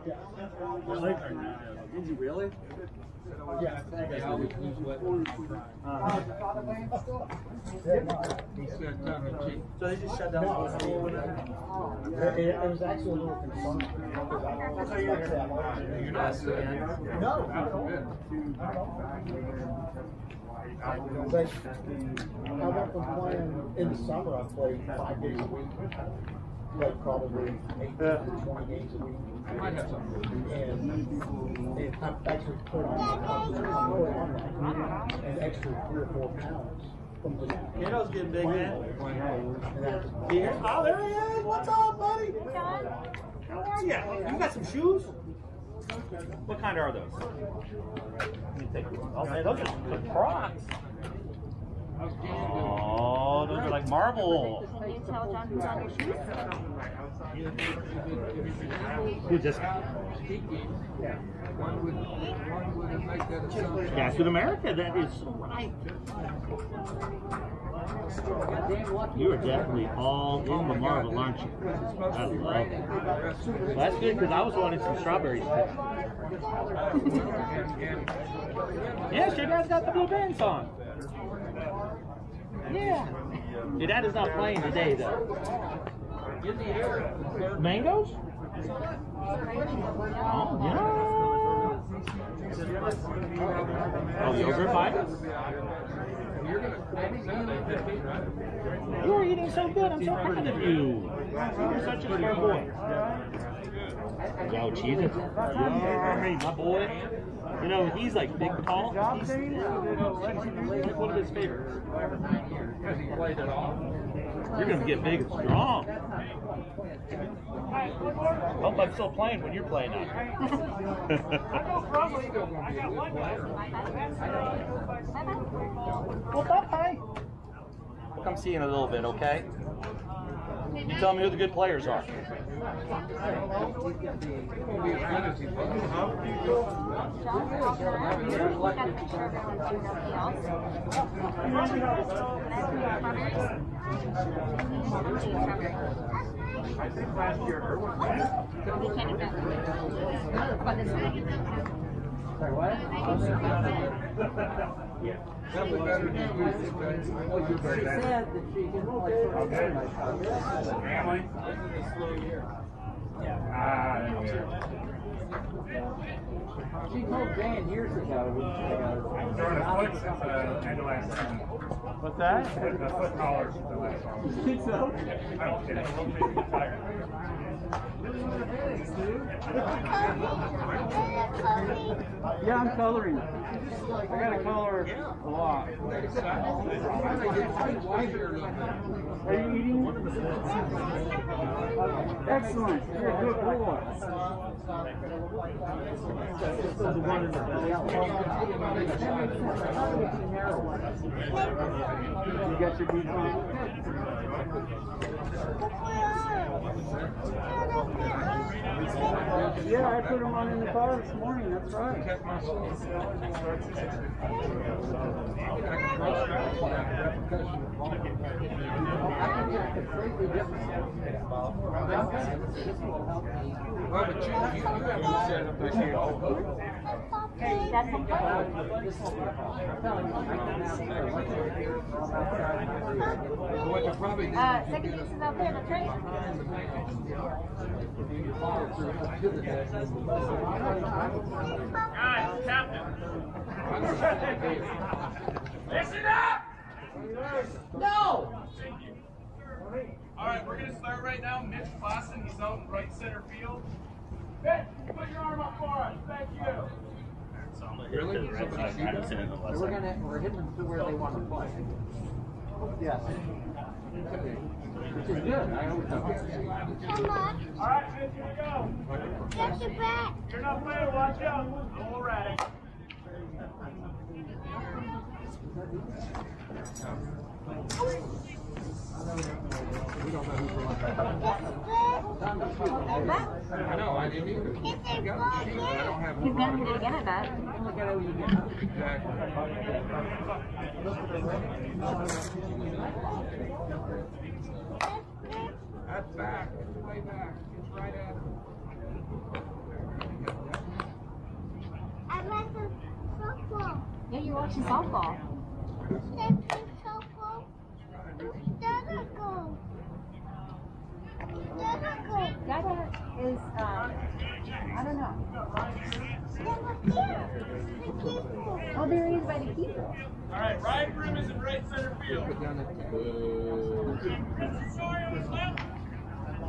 Did you really? Yeah. So they just shut down the whole school? It was actually a little concerning. You're not saying? No. I went from playing in the summer. I played 5 days a week. Like probably 8 to 20 games a week. And I'm actually put on an extra 3 or 4 pounds from just Kiddo's getting big, man. Here? Oh, there he is. What's up, buddy? How are you? You got some shoes? What kind are those? Let me take those. Oh, man, those are good Crocs. Oh, those are like marble. Can you tell John who's on your shoes? Who just? Gas with America, that is so right. You are definitely all in the marble, aren't you? I love it. Well, that's good because I was wanting some strawberries. Yes, your dad's got the blue bands on. Yeah. Your dad is not playing today, though. Mangoes? Oh, yeah. Oh, yogurt bites? You are eating so good. I'm so proud of you. You're such a smart boy. Yo, cheeses. Yummy, my boy. You know, he's like big, tall. He's like one of his favorites. You're going to get big and strong. Hope I'm still playing when you're playing now. Well, bye. We'll come see you in a little bit, okay? You tell me who the good players are. I think last year Sorry, what? Yeah. She said that she didn't like Family? She told Dan years ago. Throwing a foot since the end of last season. What's that? The foot collars since the last season. You think so? I don't get it. I'm tired. Yeah, I'm coloring. I gotta color a lot. Are you eating? Excellent. You're a good boy. The one in the belly. You got your boots on? Yeah, I put them on in the car this morning, that's right. Well, but you have to set up this here. That's What you probably do. second piece is out there, that's right. Guys, Captain. Listen up! No! All right, we're going to start right now. Mitch Clausen, he's out in right center field. Mitch, put your arm up for us. Thank you. Really? We're hitting them to where they want to play. Yes. Which is good. I always do. All right, Mitch, here we go. Get your back! You're not playing, watch out. I'm all ready. I know, I didn't either. I got the sheet, but I don't have He's one. gonna hit it again, I bet. Exactly. That's back. It's way back. It's right at him. watching softball. Dada is, I don't know. Oh, there he is by the keeper. All right, right room is in right center field. Sorry on his left.